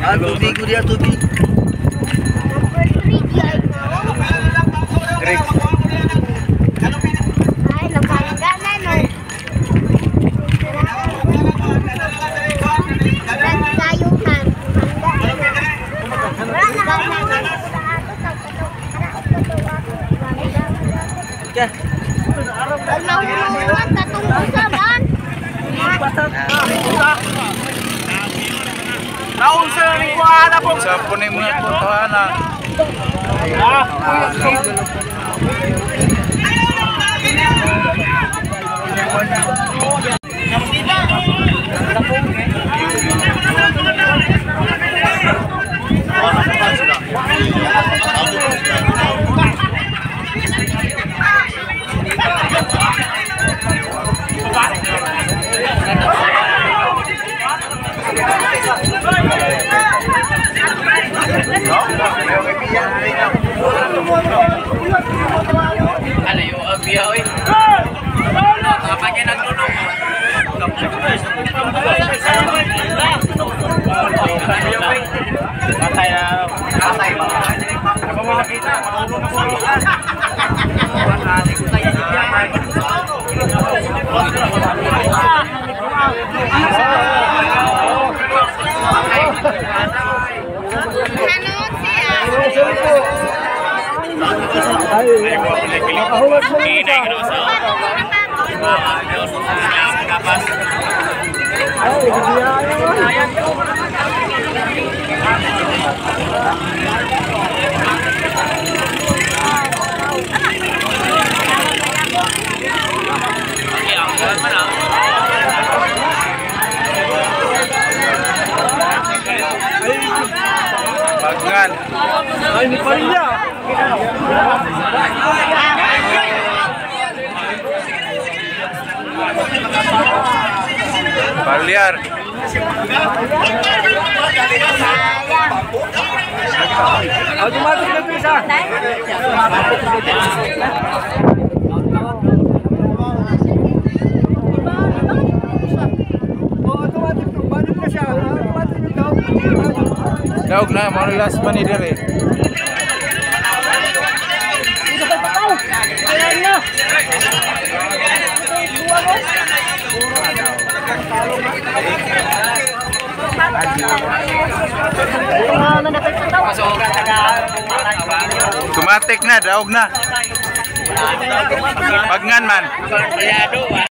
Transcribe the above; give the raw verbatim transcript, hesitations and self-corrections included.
Ah, tubig ko dia tubig. Greg. Ay, nakangga na no. Nagkayuhan. Ya. Nahuluan katungkusan man. Naunsa ni kuana po. Sa puning mga putuhanan. Ano yung abiya oy? Apa niya naglulong? Katay na. Katay ba? Ano mo nakita? Bagan. Ay, ni Paria. Baliar. Automatic na ito isa. Automatic to. Balik na siya. Automatic ito. Daog na, mau last man ni dire. Ayan na. Automatic na, daog na. Bagngan man.